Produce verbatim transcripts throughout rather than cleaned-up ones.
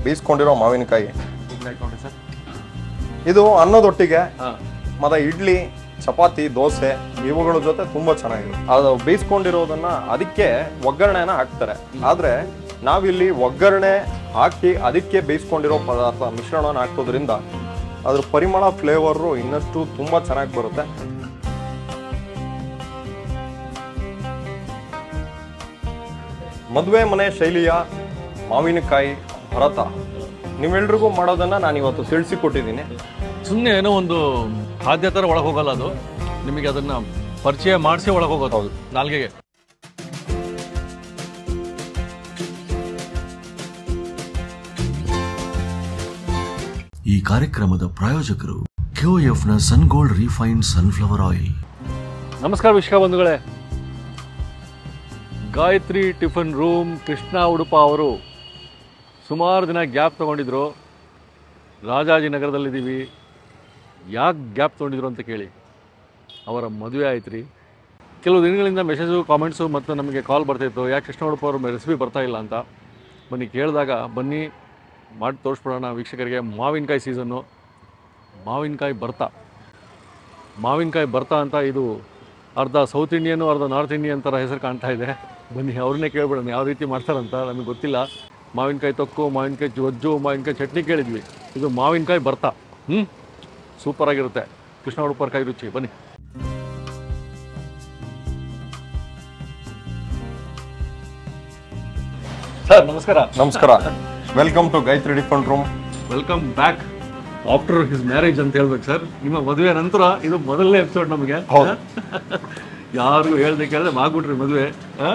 ಬೇಯಿಸ್ಕೊಂಡಿರೋ ಮಾವಿನಕಾಯಿ ಇದು ಅನ್ನದೊಟ್ಟಿಗೆ ಮತ್ತೆ ಇಡ್ಲಿ ಚಪಾತಿ ದೋಸೆ ಇವುಗಳ ಜೊತೆ ತುಂಬಾ ಚೆನ್ನಾಗಿದೆ. ಅದು ಬೇಯಿಸ್ಕೊಂಡಿರೋದನ್ನ ಅದಕ್ಕೆ ಒಗ್ಗರಣೆನ ಹಾಕ್ತಾರೆ. ಆದ್ರೆ ನಾವಿಲ್ಲಿ ಒಗ್ಗರಣೆ ಹಾಕಿ ಅದಕ್ಕೆ ಬೇಯಿಸ್ಕೊಂಡಿರೋ ಪದಾರ್ಥ ಮಿಶ್ರಣನ ಹಾಕೋದ್ರಿಂದ ಅದ್ರ ಪರಿಮಳ ಫ್ಲೇವರು ಇನ್ನಷ್ಟು ತುಂಬಾ ಚೆನ್ನಾಗಿ ಬರುತ್ತೆ. ಮದುವೆ ಮನೆ ಶೈಲಿಯ ಮಾವಿನಕಾಯಿ ಭರತ ನೀವೆಲ್ರಿಗೂ ಮಾಡೋದನ್ನ ನಾನು ಇವತ್ತು ತಿಳಿಸಿಕೊಟ್ಟಿದ್ದೀನಿ. ಸುಮ್ಮನೆ ಏನೋ ಒಂದು ಖಾದ್ಯ ಥರ ಒಳಗೆ ಹೋಗಲ್ಲ, ಅದು ನಿಮಗೆ ಅದನ್ನ ಪರಿಚಯ ಮಾಡಿಸಿ ಒಳಗೆ ಹೋಗೋದು. ಹೌದು, ನಾಲ್ಗೆಗೆ. ಈ ಕಾರ್ಯಕ್ರಮದ ಪ್ರಾಯೋಜಕರು ಕೆಒಎಫ್ ನ sun gold refined sunflower oil. ನಮಸ್ಕಾರ ವೀಕ್ಷಕ ಬಂಧುಗಳೇ, ಗಾಯತ್ರಿ ಟಿಫನ್ ರೂಮ್ ಕೃಷ್ಣ ಉಡುಪ ಅವರು ಸುಮಾರು ದಿನ ಗ್ಯಾಪ್ ತೊಗೊಂಡಿದ್ರು. ರಾಜಾಜಿನಗರದಲ್ಲಿದ್ದೀವಿ. ಯಾಕೆ ಗ್ಯಾಪ್ ತೊಗೊಂಡಿದ್ರು ಅಂತ ಕೇಳಿ, ಅವರ ಮದುವೆ ಆಯ್ತು ರೀ. ಕೆಲವು ದಿನಗಳಿಂದ ಮೆಸೇಜು ಕಾಮೆಂಟ್ಸು ಮತ್ತು ನಮಗೆ ಕಾಲ್ ಬರ್ತಾಯಿತ್ತು, ಯಾಕೆ ಕೃಷ್ಣ ಉಡುಪ ಅವ್ರ ರೆಸಿಪಿ ಬರ್ತಾಯಿಲ್ಲ ಅಂತ. ಬನ್ನಿ ಕೇಳಿದಾಗ ಬನ್ನಿ ಮಾಡಿ ತೋರಿಸ್ಬಿಡೋಣ ವೀಕ್ಷಕರಿಗೆ. ಮಾವಿನಕಾಯಿ ಸೀಸನ್ನು, ಮಾವಿನಕಾಯಿ ಬರ್ತಾ ಮಾವಿನಕಾಯಿ ಬರ್ತಾ ಅಂತ ಇದು ಅರ್ಧ ಸೌತ್ ಇಂಡಿಯನು ಅರ್ಧ ನಾರ್ತ್ ಇಂಡಿಯನ್ ಥರ ಹೆಸರು ಕಾಣ್ತಾ ಇದೆ. ಬನ್ನಿ ಅವ್ರನ್ನೇ ಕೇಳ್ಬಿಡೋಣ ಯಾವ ರೀತಿ ಮಾಡ್ತಾರಂತ. ನಮಗೆ ಗೊತ್ತಿಲ್ಲ. ಮಾವಿನಕಾಯಿ ತೊಕ್ಕು, ಮಾವಿನಕಾಯಿ ಗೊಜ್ಜು, ಮಾವಿನಕಾಯಿ ಚಟ್ನಿ ಕೇಳಿದ್ವಿ. ಇದು ಮಾವಿನಕಾಯಿ ಬರ್ತಾ. ಹ್ಞೂ ಸೂಪರಾಗಿರುತ್ತೆ. ಕೃಷ್ಣ ಉಡುಪ ಕೈ ರುಚಿ. ಬನ್ನಿ. ಸರ್ ನಮಸ್ಕಾರ. ನಮಸ್ಕಾರ. Welcome to Gayatri tiffin room. Welcome back after his marriage ಅಂತ ಹೇಳ್ಬೇಕು ಸರ್. ನಿಮ್ಮ ಮದುವೆ ನಂತರ ಇದು ಮೊದಲನೇ ಎಪಿಸೋಡ್ ನಮಗೆ. ಯಾರಿಗೂ ಹೇಳ್ದೆ ಕೇಳಿದ್ರೆ ಆಗ್ಬಿಟ್ರಿ ಮದುವೆ.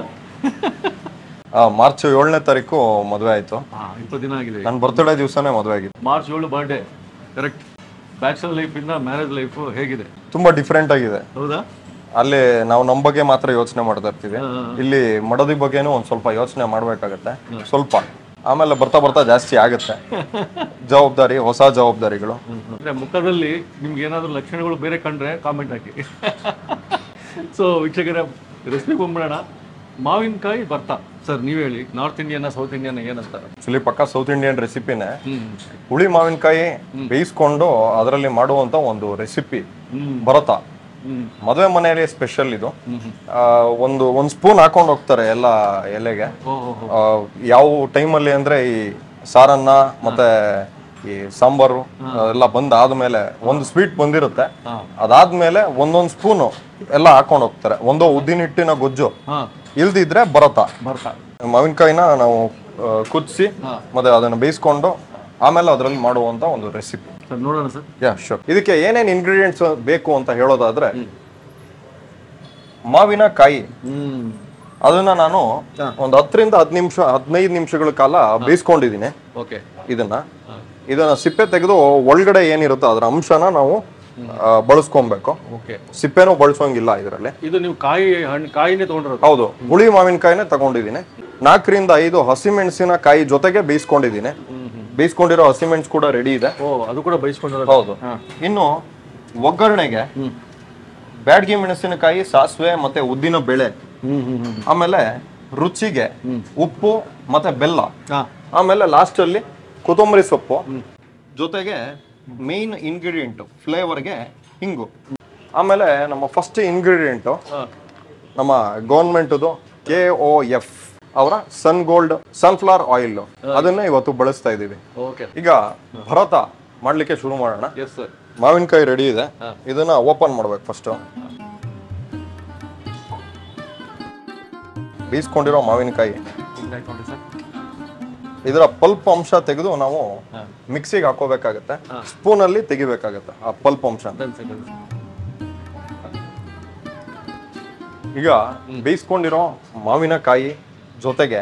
ಮಾರ್ಚ್ ಏಳನೇ ತಾರೀಕು ಮದುವೆ ಆಯ್ತು. ಇಪ್ಪತ್ತು ದಿನ ಆಗಿದೆ. ನನ್ನ ಬರ್ತ್ಡೇ ದಿವಸನೇ ಮದುವೆ ಆಗಿದೆ. ಮಾರ್ಚ್ ಏಳು ಬರ್ಡೇ. ಕರೆಕ್ಟ್. ಬ್ಯಾಚಲರ್ ಲೈಫ್ ಇಂದ ಮ್ಯಾರೇಜ್ ಲೈಫ್ ಹೇಗಿದೆ? ತುಂಬಾ ಡಿಫ್ರೆಂಟ್ ಆಗಿದೆ. ಹೌದಾ? ಅಲ್ಲಿ ನಾವು ನಮ್ಮ ಬಗ್ಗೆ ಮಾತ್ರ ಯೋಚನೆ ಮಾಡ್ತಾ ಇರ್ತೀವಿ. ಇಲ್ಲಿ ಮಡದಿ ಬಗ್ಗೆನೂ ಒಂದ್ ಸ್ವಲ್ಪ ಯೋಚನೆ ಮಾಡ್ಬೇಕಾಗತ್ತೆ ಸ್ವಲ್ಪ. ಆಮೇಲೆ ಬರ್ತಾ ಬರ್ತಾ ಜಾಸ್ತಿ ಆಗುತ್ತೆ ಜವಾಬ್ದಾರಿ, ಹೊಸ ಜವಾಬ್ದಾರಿಗಳು. ಅಂದ್ರೆ ಮುಖದಲ್ಲಿ ನಿಮ್ಗೆ ಏನಾದ್ರು ಲಕ್ಷಣಗಳು ಬೇರೆ ಕಂಡ್ರೆ ಕಾಮೆಂಟ್ ಹಾಕಿ. ಸೊ ವೀಕ್ಷಕರ, ರೆಸಿಪಿ ಬಂದ್ಬಿಡೋಣ. ಮಾವಿನಕಾಯಿ ಬರ್ತಾ ಸರ್, ನೀವ್ ಹೇಳಿ, ನಾರ್ತ್ ಇಂಡಿಯನ್ ಸೌತ್ ಇಂಡಿಯನ್ ಏನಂತಾರೆ? ಆಕ್ಚುಲಿ ಪಕ್ಕ ಸೌತ್ ಇಂಡಿಯನ್ ರೆಸಿಪಿನೇ. ಹುಳಿ ಮಾವಿನಕಾಯಿ ಬೇಯಿಸ್ಕೊಂಡು ಅದರಲ್ಲಿ ಮಾಡುವಂತ ಒಂದು ರೆಸಿಪಿ ಭರತ. ಮದುವೆ ಮನೆಯಲ್ಲಿ ಸ್ಪೆಷಲ್ ಇದು. ಒಂದು ಒಂದ್ ಸ್ಪೂನ್ ಹಾಕೊಂಡು ಹೋಗ್ತಾರೆ ಎಲ್ಲ ಎಲೆಗೆ. ಯಾವ ಟೈಮಲ್ಲಿ ಅಂದ್ರೆ ಈ ಸಾರನ್ನ ಮತ್ತೆ ಈ ಸಾಂಬಾರು ಎಲ್ಲ ಬಂದ್ ಆದ್ಮೇಲೆ ಒಂದು ಸ್ವೀಟ್ ಬಂದಿರುತ್ತೆ. ಅದಾದ್ಮೇಲೆ ಒಂದೊಂದ್ ಸ್ಪೂನು ಎಲ್ಲ ಹಾಕೊಂಡು ಹೋಗ್ತಾರೆ. ಒಂದು ಉದ್ದಿನ ಹಿಟ್ಟಿನ ಗೊಜ್ಜು ಇಲ್ದಿದ್ರೆ ಭರತ. ಮಾವಿನಕಾಯಿನ ನಾವು ಕುದಿಸಿ ಮತ್ತೆ ಅದನ್ನ ಬೇಯಿಸ್ಕೊಂಡು ಆಮೇಲೆ ಅದರಲ್ಲಿ ಮಾಡುವಂತ ಒಂದು ರೆಸಿಪಿ ನೋಡೋಣ ಸರ್. Yeah sure. ಇದಕ್ಕೆ ಏನೇನ್ ಇಂಗ್ರೀಡಿಯೆಂಟ್ಸ್ ಬೇಕು ಅಂತ ಹೇಳೋದಾದ್ರೆ, ಮಾವಿನಕಾಯಿ ಅದನ್ನ ನಾನು ಒಂದ್ ಹತ್ತರಿಂದ ಹದ್ ನಿಮಿಷ ಹದಿನೈದು ನಿಮಿಷಗಳ ಕಾಲ ಬೇಯಿಸ್ಕೊಂಡಿದೀನಿ. ಇದನ್ನ ಇದನ್ನ ಸಿಪ್ಪೆ ತೆಗೆದು ಒಳಗಡೆ ಏನಿರುತ್ತೋ ಅದರ ಅಂಶನ ನಾವು ಬಳಸ್ಕೊಬೇಕು. ಸಿಪ್ಪೆನೂ ಬಳಸೋಂಗಿಲ್ಲ ಇದರಲ್ಲಿ. ಇದು ನೀವು ಕಾಯಿ ಕಾಯಿನೇ ತಗೊಂಡಿರೋದು? ಹೌದು, ಹುಳಿ ಮಾವಿನಕಾಯಿನೇ ತಗೊಂಡಿದ್ದೀನಿ. ನಾಲ್ಕರಿಂದ ಐದು ಹಸಿಮೆಣಸಿನ ಕಾಯಿ ಜೊತೆಗೆ ಬೇಯಿಸ್ಕೊಂಡಿದ್ದೀನಿ. ಬೇಯಿಸ್ಕೊಂಡಿರೋ ಹಸಿಮೆಣಸು ಕೂಡ ರೆಡಿ ಇದೆ. ಅದು ಕೂಡ ಬೇಯಿಸ್ಕೊಂಡಿರೋ. ಹೌದು. ಇನ್ನು ಒಗ್ಗರಣೆಗೆ ಬ್ಯಾಡಗಿ ಮೆಣಸಿನಕಾಯಿ, ಸಾಸಿವೆ ಮತ್ತೆ ಉದ್ದಿನ ಬೇಳೆ, ಆಮೇಲೆ ರುಚಿಗೆ ಉಪ್ಪು ಮತ್ತೆ ಬೆಲ್ಲ, ಆಮೇಲೆ ಲಾಸ್ಟ್ ಅಲ್ಲಿ ಕೊತ್ತಂಬರಿ ಸೊಪ್ಪು, ಜೊತೆಗೆ ಮೇನ್ ಇಂಗ್ರೀಡಿಯೆಂಟ್ ಫ್ಲೇವರ್ಗೆ ಹಿಂಗು. ಆಮೇಲೆ ನಮ್ಮ ಫಸ್ಟ್ ಇಂಗ್ರೀಡಿಯೆಂಟ್ ನಮ್ಮ ಗೌರ್ಮೆಂಟ್ದು ಕೆ ಒ ಎಫ್ ಅವರ ಸನ್ ಗೋಲ್ಡ್ ಸನ್ಫ್ಲವರ್ ಆಯಿಲ್, ಅದನ್ನ ಇವತ್ತು ಬಳಸ್ತಾ ಇದೀವಿ. ಈಗ ಭರತ ಮಾಡ್ಲಿಕ್ಕೆ ಶುರು ಮಾಡೋಣ. ಮಾವಿನಕಾಯಿ ರೆಡಿ ಇದೆ. ಇದನ್ನ ಓಪನ್ ಮಾಡ್ಬೇಕು ಫಸ್ಟ್. ಬೇಯಿಸ್ಕೊಂಡಿರೋ ಮಾವಿನಕಾಯಿ ಇದರ ಪಲ್ಪ್ ಅಂಶ ತೆಗೆದು ನಾವು ಮಿಕ್ಸಿಗೆ ಹಾಕೋಬೇಕಾಗತ್ತೆ. ಸ್ಪೂನ್ ಅಲ್ಲಿ ತೆಗಿಬೇಕಾಗತ್ತೆ ಆ ಪಲ್ಪ್ ಅಂಶ. ಈಗ ಬೇಯಿಸ್ಕೊಂಡಿರೋ ಮಾವಿನಕಾಯಿ ಜೊತೆಗೆ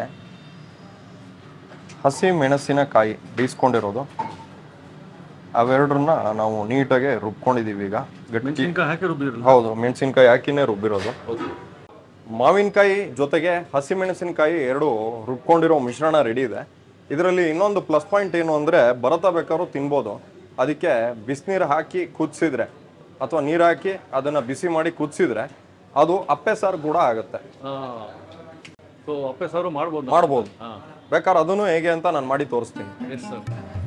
ಹಸಿ ಮೆಣಸಿನಕಾಯಿ ಬೇಯಿಸ್ಕೊಂಡಿರೋದು, ಅವೆರಡನ್ನ ನಾವು ನೀಟಾಗಿ ರುಬ್ಕೊಂಡಿದೀವಿ. ಈಗ ಗಟ್ಟಿ. ಹೌದು, ಮೆಣಸಿನಕಾಯಿ ಹಾಕಿನೇ ರುಬ್ಬಿರೋದು. ಮಾವಿನಕಾಯಿ ಜೊತೆಗೆ ಹಸಿ ಮೆಣಸಿನಕಾಯಿ ಎರಡು ರುಬ್ಕೊಂಡಿರೋ ಮಿಶ್ರಣ ರೆಡಿ ಇದೆ. ಇದರಲ್ಲಿ ಇನ್ನೊಂದು ಪ್ಲಸ್ ಪಾಯಿಂಟ್ ಏನು ಅಂದ್ರೆ, ಭರತ ಬೇಕಾದ್ರೂ ತಿನ್ಬೋದು. ಅದಕ್ಕೆ ಬಿಸಿನೀರು ಹಾಕಿ ಕುದಿಸಿದ್ರೆ ಅಥವಾ ನೀರು ಹಾಕಿ ಅದನ್ನ ಬಿಸಿ ಮಾಡಿ ಕುದಿಸಿದ್ರೆ ಅದು ಅಪ್ಪೆ ಸಾರು ಕೂಡ ಆಗುತ್ತೆ. ಸೊ ಅಪ್ಪೆ ಸಾರು ಮಾಡ್ಬೋದು ನಾವು. ಮಾಡ್ಬೋದು. ಹಾ ಬೇಕಾದ್ರೆ ಅದನ್ನು ಹೇಗೆ ಅಂತ ನಾನು ಮಾಡಿ ತೋರಿಸ್ತೀನಿ. Yes sir.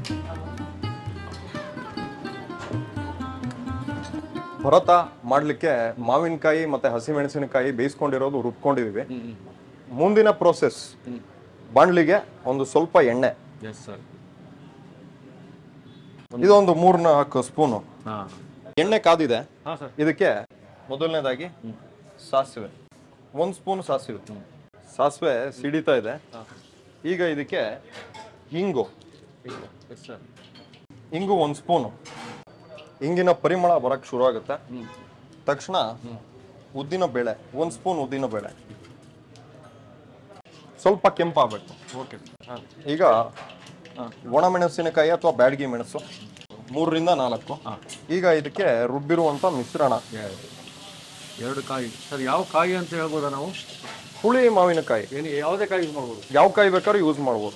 ಭರತ ಮಾಡಲಿಕ್ಕೆ ಮಾವಿನಕಾಯಿ ಮತ್ತೆ ಹಸಿಮೆಣಸಿನಕಾಯಿ ಬೇಯಿಸ್ಕೊಂಡಿರೋದು ರುಬ್ಕೊಂಡಿದೀವಿ. ಮುಂದಿನ ಪ್ರೋಸೆಸ್, ಬಾಣಲಿಗೆ ಒಂದು ಸ್ವಲ್ಪ ಎಣ್ಣೆ, ಎಸ್ ಸರ್. ಇದೊಂದು ಮೂರ್ ನಾಲ್ಕು ಸ್ಪೂನು ಹಾ ಎಣ್ಣೆ ಕಾದಿದೆ. ಹಾ ಸರ್. ಇದಕ್ಕೆ ಮೊದಲನೇದಾಗಿ ಸಾಸಿವೆ, ಒಂದು ಸ್ಪೂನ್ ಸಾಸಿವೆ. ಸಾಸಿವೆ ಸಿಡಿತಾ ಇದೆ. ಈಗ ಇದಕ್ಕೆ ಇಂಗು, ಎಸ್ ಸರ್. ಇಂಗು ಒಂದು ಸ್ಪೂನು. ಇಂಗಿನ ಪರಿಮಳ ಬರಕ್ಕೆ ಶುರು ಆಗುತ್ತೆ ತಕ್ಷಣ ಉದ್ದಿನ ಬೇಳೆ, ಒಂದು ಸ್ಪೂನ್ ಉದ್ದಿನ ಬೇಳೆ, ಸ್ವಲ್ಪ ಕೆಂಪಾಗಬೇಕು. ಓಕೆ. ಈಗ ಒಣಮೆಣಸಿನಕಾಯಿ ಅಥವಾ ಬ್ಯಾಡಗಿ ಮೆಣಸು ಮೂರರಿಂದ ನಾಲ್ಕು. ಈಗ ಇದಕ್ಕೆ ರುಬ್ಬಿರುವಂಥ ಮಿಶ್ರಣ, ಎರಡು ಕಾಯಿ ಸರ್. ಯಾವ ಕಾಯಿ ಅಂತ ಹೇಳ್ಬೋದಾ ನಾವು? ಹುಳಿ ಮಾವಿನಕಾಯಿ, ಏನು ಯಾವುದೇ ಕಾಯಿ ಯೂಸ್ ಮಾಡ್ಬೋದು? ಯಾವ ಕಾಯಿ ಬೇಕಾದ್ರೂ ಯೂಸ್ ಮಾಡ್ಬೋದು.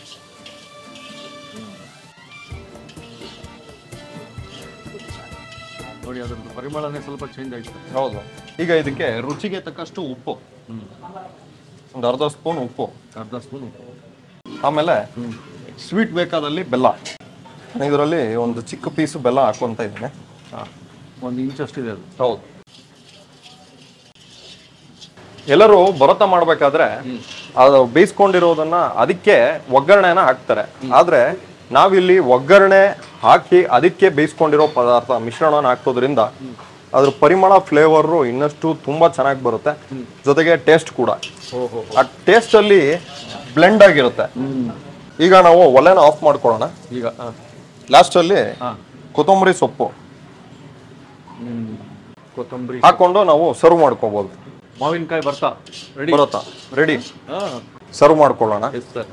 ನೋಡಿ ಅದ್ರದ್ದು ಪರಿಮಳನೇ ಸ್ವಲ್ಪ ಚೇಂಜ್ ಆಯ್ತು. ಹೌದು. ಈಗ ಇದಕ್ಕೆ ರುಚಿಗೆ ತಕ್ಕಷ್ಟು ಉಪ್ಪು, ಒಂದು ಅರ್ಧ ಸ್ಪೂನ್ ಉಪ್ಪು, ಅರ್ಧ ಸ್ಪೂನ್ ಉಪ್ಪು. ಆಮೇಲೆ ಸ್ವೀಟ್ ಬೇಕಾದಲ್ಲಿ ಬೆಲ್ಲ. ಇದರಲ್ಲಿ ಒಂದು ಚಿಕ್ಕ ಪೀಸು ಬೆಲ್ಲ ಹಾಕೊಂತ ಇದ್ದೀನಿ. ಒಂದು ಇಂಚ್ ಅಷ್ಟಿದೆ ಅದು. ಹೌದು. ಎಲ್ಲರೂ ಭರತ ಮಾಡ್ಬೇಕಾದ್ರೆ ಅದು ಬೇಯಿಸ್ಕೊಂಡಿರೋದನ್ನ ಅದಕ್ಕೆ ಒಗ್ಗರಣೆನ ಹಾಕ್ತಾರೆ. ಆದ್ರೆ ನಾವಿಲ್ಲಿ ಒಗ್ಗರಣೆ ಹಾಕಿ ಅದಕ್ಕೆ ಬೇಯಿಸ್ಕೊಂಡಿರೋ ಪದಾರ್ಥ ಮಿಶ್ರಣನ ಹಾಕೋದ್ರಿಂದ ಅದ್ರ ಪರಿಮಳ ಫ್ಲೇವರು ಇನ್ನಷ್ಟು ತುಂಬಾ ಚೆನ್ನಾಗಿ ಬರುತ್ತೆ. ಜೊತೆಗೆ ಟೇಸ್ಟ್ ಕೂಡ ಆ ಟೇಸ್ಟ್ ಅಲ್ಲಿ ಬ್ಲೆಂಡ್ ಆಗಿರುತ್ತೆ. ಈಗ ನಾವು ಒಲೆನ ಆಫ್ ಮಾಡ್ಕೊಳ್ಳೋಣ. ಈಗ ಲಾಸ್ಟ್ ಅಲ್ಲಿ ಕೊತ್ತಂಬರಿ ಸೊಪ್ಪು ಕೊತ್ತಂಬರಿ ಹಾಕೊಂಡು ನಾವು ಸರ್ವ್ ಮಾಡ್ಕೋಬಹುದು. ಮಾವಿನಕಾಯಿ ಬರ್ತಾ ರೆಡಿ. ಭರತ ರೆಡಿ. ಹಾ ಸರ್ವ್ ಮಾಡ್ಕೊಳ್ಳೋಣ. Yes sir.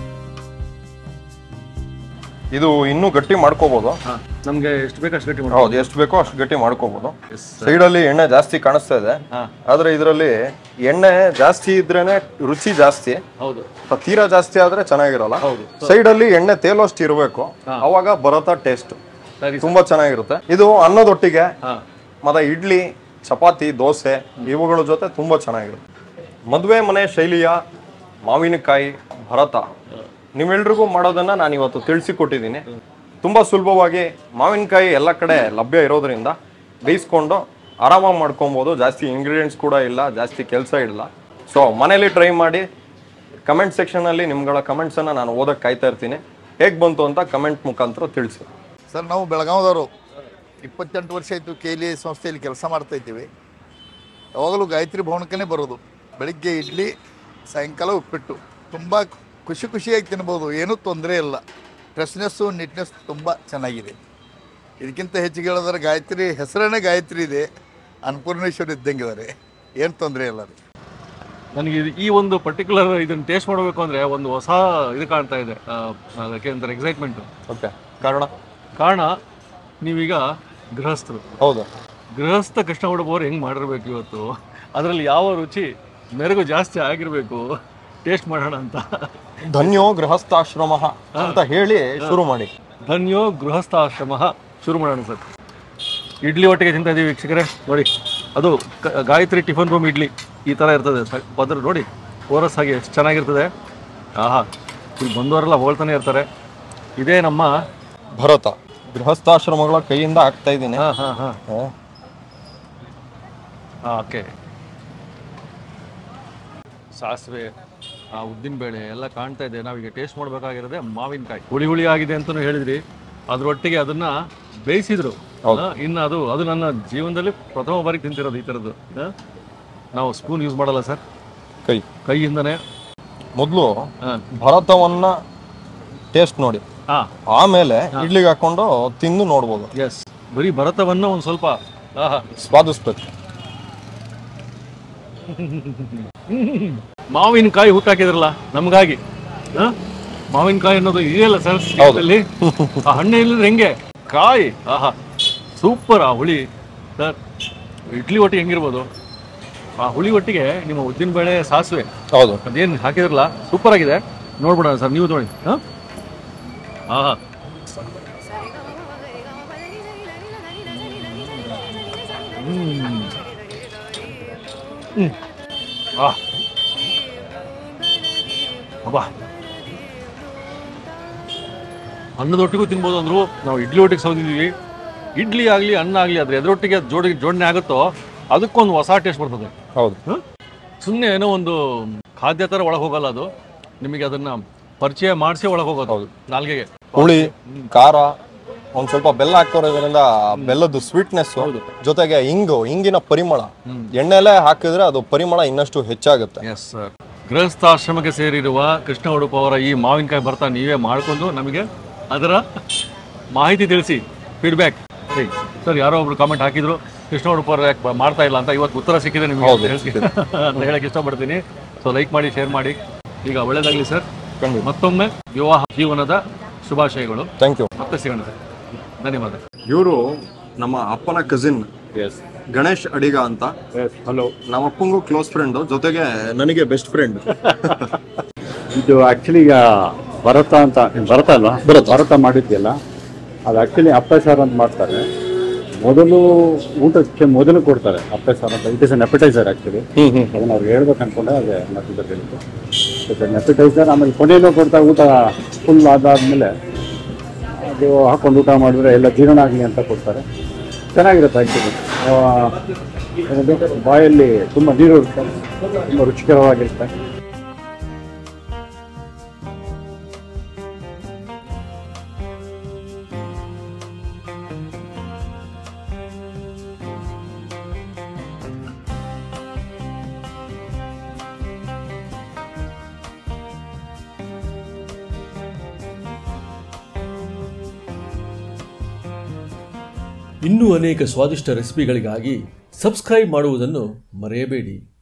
ಇದು ಇನ್ನೂ ಗಟ್ಟಿ ಮಾಡ್ಕೋಬಹುದು. ಹಾ ನಮ್ಗೆ ಎಷ್ಟು ಬೇಕು ಅಷ್ಟು ಗಟ್ಟಿ ಮಾಡಿ. ಹೌದು, ಎಷ್ಟು ಬೇಕೋ ಅಷ್ಟು ಗಟ್ಟಿ ಮಾಡ್ಕೋಬಹುದು. ಎಸ್ ಸೈಡ್ ಅಲ್ಲಿ ಎಣ್ಣೆ ಜಾಸ್ತಿ ಕಾಣಿಸ್ತಾ ಇದೆ. ಹಾ ಆದ್ರೆ ಇದರಲ್ಲಿ ಎಣ್ಣೆ ಜಾಸ್ತಿ ಇದ್ರೇನೆ ರುಚಿ ಜಾಸ್ತಿ. ಹೌದು. ತೀರಾ ಜಾಸ್ತಿ ಆದ್ರೆ ಚೆನ್ನಾಗಿರಲ್ಲ. ಹೌದು. ಸೈಡ್ ಅಲ್ಲಿ ಎಣ್ಣೆ ತೇಲೋಷ್ಟು ಇರಬೇಕು, ಅವಾಗ ಭರತ ಟೇಸ್ಟ್ ಸರಿ ತುಂಬಾ ಚೆನ್ನಾಗಿರುತ್ತೆ. ಇದು ಅನ್ನದೊಟ್ಟಿಗೆ ಹಾ ಮತ್ತೆ ಇಡ್ಲಿ, ಚಪಾತಿ, ದೋಸೆ ಇವುಗಳ ಜೊತೆ ತುಂಬಾ ಚೆನ್ನಾಗಿರುತ್ತೆ. ಮದುವೆ ಮನೆ ಶೈಲಿಯ ಮಾವಿನಕಾಯಿ ಭರತ ನೀವೆಲ್ರಿಗೂ ಮಾಡೋದನ್ನ ನಾನು ಇವತ್ತು ತಿಳಿಸಿಕೊಟ್ಟಿದ್ದೀನಿ. ತುಂಬಾ ಸುಲಭವಾಗಿ ಮಾವಿನಕಾಯಿ ಎಲ್ಲ ಕಡೆ ಲಭ್ಯ ಇರೋದ್ರಿಂದ ಬೇಯಿಸ್ಕೊಂಡು ಆರಾಮಾಗಿ ಮಾಡ್ಕೊಬೋದು. ಜಾಸ್ತಿ ಇಂಗ್ರೀಡಿಯೆಂಟ್ಸ್ ಕೂಡ ಇಲ್ಲ, ಜಾಸ್ತಿ ಕೆಲಸ ಇಲ್ಲ. ಸೊ ಮನೇಲಿ ಟ್ರೈ ಮಾಡಿ. ಕಮೆಂಟ್ ಸೆಕ್ಷನಲ್ಲಿ ನಿಮ್ಗಳ ಕಮೆಂಟ್ಸನ್ನು ನಾನು ಓದಕ್ಕೆ ಕಾಯ್ತಾ ಇರ್ತೀನಿ. ಹೇಗೆ ಬಂತು ಅಂತ ಕಮೆಂಟ್ ಮುಖಾಂತರ ತಿಳಿಸಿ. ಸರ್, ನಾವು ಬೆಳಗಾವದವರು ಇಪ್ಪತ್ತೆಂಟು ವರ್ಷ ಆಯಿತು ಕೆ ಎಲ್ ಇ ಸಂಸ್ಥೆಯಲ್ಲಿ ಕೆಲಸ ಮಾಡ್ತಾ ಇದ್ದೀವಿ. ಯಾವಾಗಲೂ ಗಾಯತ್ರಿ ಭವನಕ್ಕೇ ಬರೋದು. ಬೆಳಿಗ್ಗೆ ಇಡ್ಲಿ, ಸಾಯಂಕಾಲ ಉಪ್ಪಿಟ್ಟು. ತುಂಬ ಖುಷಿ ಖುಷಿಯಾಗಿ ತಿನ್ಬೋದು, ಏನೂ ತೊಂದರೆ ಇಲ್ಲ. ಫ್ರೆಶ್ನೆಸ್ಸು, ನೀಟ್ನೆಸ್ ತುಂಬ ಚೆನ್ನಾಗಿದೆ. ಇದಕ್ಕಿಂತ ಹೆಚ್ಚಿಗೆ ಹೇಳಿದ್ರೆ ಗಾಯತ್ರಿ ಹೆಸರನ್ನೇ ಗಾಯತ್ರಿ ಇದೆ, ಅನ್ನಪೂರ್ಣೇಶ್ವರಿ ಇದ್ದಂಗೆ ಇದ್ದಾರೆ, ಏನು ತೊಂದರೆ ಇಲ್ಲ ರೀ. ನನಗೆ ಈ ಒಂದು ಪರ್ಟಿಕ್ಯುಲರ್ ಇದನ್ನು ಟೇಸ್ಟ್ ಮಾಡಬೇಕು ಅಂದರೆ ಒಂದು ಹೊಸ ಇದು ಕಾಣ್ತಾ ಇದೆ. ಅದಕ್ಕೆ ಅಂತಾರೆ ಎಕ್ಸೈಟ್ಮೆಂಟು. ಓಕೆ. ಕಾರಣ ಕಾರಣ ನೀವೀಗ ಗೃಹಸ್ಥರು. ಹೌದು. ಗೃಹಸ್ಥ ಕೃಷ್ಣಗೌಡವರು ಹೆಂಗೆ ಮಾಡಿರ್ಬೇಕು ಇವತ್ತು, ಅದರಲ್ಲಿ ಯಾವ ರುಚಿ ಮೆರುಗು ಜಾಸ್ತಿ ಆಗಿರಬೇಕು, ಟೇಸ್ಟ್ ಮಾಡೋಣ ಅಂತ. ಧನ್ಯೋ ಗೃಹಸ್ಥಾಶ್ರಮ ಅಂತ ಹೇಳಿ ಶುರು ಮಾಡಿ. ಧನ್ಯೋ ಗೃಹಸ್ಥಾಶ್ರಮ ಶುರು ಮಾಡೋಣ ಸರ್. ಇಡ್ಲಿ ಒಟ್ಟಿಗೆ ತಿಂತಾ ಇದ್ದೀವಿ ವೀಕ್ಷಕರೇ. ನೋಡಿ, ಅದು ಗಾಯತ್ರಿ ಟಿಫನ್ ರೂಮ್ ಇಡ್ಲಿ ಈ ಥರ ಇರ್ತದೆ. ಅದ್ರ ನೋಡಿ ಓರಸ್ ಹಾಗೆ ಎಷ್ಟು ಚೆನ್ನಾಗಿರ್ತದೆ. ಆಹಾ, ಇಲ್ಲಿ ಬಂದವರೆಲ್ಲ ಹೋಳ್ತಾನೆ ಇರ್ತಾರೆ. ಇದೇ ನಮ್ಮ ಭರತ ಗೃಹಸ್ಥಾಶ್ರಮಗಳ ಕೈಯಿಂದ ಆಗ್ತಾ ಇದ್ದೀನಿ. ಹಾಂ ಹಾಂ ಹಾಂ ಹಾಂ ಓಕೆ. ಸಾಸಿವೆ, ಆ ಉದ್ದಿನ ಬೇಳೆ ಎಲ್ಲ ಕಾಣ್ತಾ ಇದೆ. ನಾವೀಗ ಟೇಸ್ಟ್ ಮಾಡಬೇಕಾಗಿರೋದೆ ಮಾವಿನಕಾಯಿ. ಹುಳಿ ಹುಳಿ ಆಗಿದೆ ಅಂತಲೂ ಹೇಳಿದ್ರಿ. ಅದರೊಟ್ಟಿಗೆ ಅದನ್ನು ಬೇಯಿಸಿದ್ರು. ಇನ್ನು ಅದು ಅದು ನನ್ನ ಜೀವನದಲ್ಲಿ ಪ್ರಥಮ ಬಾರಿಗೆ ತಿಂತಿರೋದು ಈ ಥರದ್ದು. ನಾವು ಸ್ಪೂನ್ ಯೂಸ್ ಮಾಡಲ್ಲ ಸರ್, ಕೈ ಕೈಯಿಂದನೇ. ಮೊದಲು ಹಾಂ ಭರತವನ್ನ ಟೇಸ್ಟ್ ನೋಡಿ, ಹಾಂ ಆಮೇಲೆ ಇಡ್ಲಿಗೆ ಹಾಕೊಂಡು ತಿಂದು ನೋಡ್ಬೋದು. ಎಸ್, ಬರೀ ಭರತವನ್ನು ಒಂದು ಸ್ವಲ್ಪ ಆಹಾ ಸ್ವಾದಿಸ್ಬೇಕು. ಮಾವಿನಕಾಯಿ ಹುಟ್ಟಾಕಿದ್ರಲ್ಲ ನಮಗಾಗಿ. ಮಾವಿನಕಾಯಿ ಅನ್ನೋದು ಇದೆಯಲ್ಲ ಸರ್, ಅಲ್ಲಿ ಆ ಹಣ್ಣು ಇಲ್ಲದ್ರೆ ಹೆಂಗೆ ಕಾಯಿ. ಆಹಾ ಸೂಪರ್. ಆ ಹುಳಿ ಸರ್, ಇಡ್ಲಿ ಒಟ್ಟಿಗೆ ಹೆಂಗಿರ್ಬೋದು, ಆ ಹುಳಿ ಒಟ್ಟಿಗೆ ನಿಮ್ಮ ಉದ್ದಿನ ಬೇಳೆ, ಸಾಸಿವೆ, ಹೌದು, ಅದೇನು ಹಾಕಿದ್ರಲ್ಲ ಸೂಪರ್ ಆಗಿದೆ. ನೋಡ್ಬಿಡೋಣ ಸರ್, ನೀವು ನೋಡಿ. ಹಾಂ ಆಹಾ ಹ್ಞೂ ಹ್ಞೂ ಆ ಅಬ್ಬಾ, ಅನ್ನದೊಟ್ಟಿಗೂ ತಿನ್ಬೋದು ಅಂದ್ರು. ನಾವು ಇಡ್ಲಿ ಒಟ್ಟಿಗೆ ಸೌದಿದ್ದೀವಿ. ಇಡ್ಲಿ ಆಗಲಿ ಅನ್ನ ಆಗಲಿ ಅದ್ರ ಎದರೊಟ್ಟಿಗೆ ಜೋಡಿ ಜೋಡಣೆ ಆಗುತ್ತೋ ಅದಕ್ಕೊಂದು ಹೊಸ ಟೇಸ್ಟ್ ಬರ್ತದೆ. ಹೌದು, ಸುಮ್ಮನೆ ಏನೋ ಒಂದು ಖಾದ್ಯ ಥರ ಒಳಗೆ ಹೋಗಲ್ಲ ಅದು. ನಿಮಗೆ ಅದನ್ನ ಪರಿಚಯ ಮಾಡಿಸಿ ಒಳಗೆ ಹೋಗೋದು. ಹೌದು, ನಾಲ್ಗೆಗೆ ಹುಳಿ, ಖಾರ, ಒಂದ್ ಸ್ವಲ್ಪ ಬೆಲ್ಲ ಹಾಕೋದ್ರಿಂದ ಬೆಲ್ಲದ ಸ್ವೀಟ್ನೆಸ್, ಜೊತೆಗೆ ಇಂಗು ಇಂಗಿನ ಪರಿಮಳ, ಎಣ್ಣೆಲೆ ಹಾಕಿದ್ರೆ ಅದು ಪರಿಮಳ ಇನ್ನಷ್ಟು ಹೆಚ್ಚಾಗುತ್ತೆ. Yes sir. ಗೃಹಸ್ಥಾಶ್ರಮಕ್ಕೆ ಸೇರಿರುವ ಕೃಷ್ಣ ಉಡುಪ ಅವರ ಈ ಮಾವಿನಕಾಯಿ ಬರ್ತಾ ನೀವೇ ಮಾಡ್ಕೊಂಡು ನಮಗೆ ಅದರ ಮಾಹಿತಿ ತಿಳಿಸಿ. ಫೀಡ್ಬ್ಯಾಕ್ ಸರ್, ಯಾರೋ ಒಬ್ರು ಕಾಮೆಂಟ್ ಹಾಕಿದ್ರು ಕೃಷ್ಣ ಉಡುಪ ಅವರು ಯಾಕೆ ಮಾಡ್ತಾ ಇಲ್ಲ ಅಂತ. ಇವತ್ತು ಉತ್ತರ ಸಿಕ್ಕಿದೆ ನಿಮಗೆ ಅಂತ ಹೇಳಕ್ ಇಷ್ಟಪಡ್ತೀನಿ. ಸೊ ಲೈಕ್ ಮಾಡಿ, ಶೇರ್ ಮಾಡಿ. ಈಗ ಒಳ್ಳೇದಾಗಲಿ ಸರ್. ಮತ್ತೊಮ್ಮೆ ವಿವಾಹ ಜೀವನದ ಶುಭಾಶಯಗಳು. Thank you. ಮತ್ತೆ ಸಿಗೋಣ ಸರ್. ಧನ್ಯವಾದ. ಇವರು ನಮ್ಮ ಅಪ್ಪನ ಕಸಿನ್ ಗಣೇಶ್ ಅಡಿಗ ಅಂತ. ಹಲೋ. ನಮ್ಮ ಅಪ್ಪಂಗೂ ಕ್ಲೋಸ್ ಫ್ರೆಂಡ್, ಜೊತೆಗೆ ನನಗೆ ಬೆಸ್ಟ್ ಫ್ರೆಂಡ್. ಇದು ಆಕ್ಚುಲಿ ಈಗ ಭರತ ಅಂತ, ಭರತ ಅಲ್ವಾ? ಭರತ ಮಾಡಿದ್ಯಲ್ಲ, ಅದು ಆಕ್ಚುಲಿ ಅಪ್ಪೆ ಸಾರು ಅಂತ ಮಾಡ್ತಾರೆ. ಮೊದಲು ಊಟಕ್ಕೆ ಮೊದಲು ಕೊಡ್ತಾರೆ ಅಪ್ಪೆ ಸಾರು ಅಂತ. It is an appetizer actually. ಅದನ್ನ ಅವ್ರಿಗೆ ಹೇಳ್ಬೇಕು ಅನ್ಕೊಂಡೆ, ಅದೇ ಮತ್ತೆ ಹೇಳಿದ್ದು. ಅಪಟೈಸರ್. ಆಮೇಲೆ ಕೊನೆಯಲ್ಲೂ ಕೊಡ್ತಾರೆ. ಊಟ ಫುಲ್ ಆದಾದ್ಮೇಲೆ ಅದು ಹಾಕೊಂಡು ಊಟ ಮಾಡಿದ್ರೆ ಎಲ್ಲ ಜೀರ್ಣ ಆಗಲಿ ಅಂತ ಕೊಡ್ತಾರೆ. ಚೆನ್ನಾಗಿರುತ್ತೆ ಆ್ಯಕ್ಚುಲಿ. ಬಾಯಲ್ಲಿ ತುಂಬ ನೀರು ಇರುತ್ತೆ, ತುಂಬ ರುಚಿಕರವಾಗಿರುತ್ತೆ. ಇನ್ನೂ ಅನೇಕ ಸ್ವಾದಿಷ್ಟ ರೆಸಿಪಿಗಳಿಗಾಗಿ ಸಬ್ಸ್ಕ್ರೈಬ್ ಮಾಡುವುದನ್ನು ಮರೆಯಬೇಡಿ.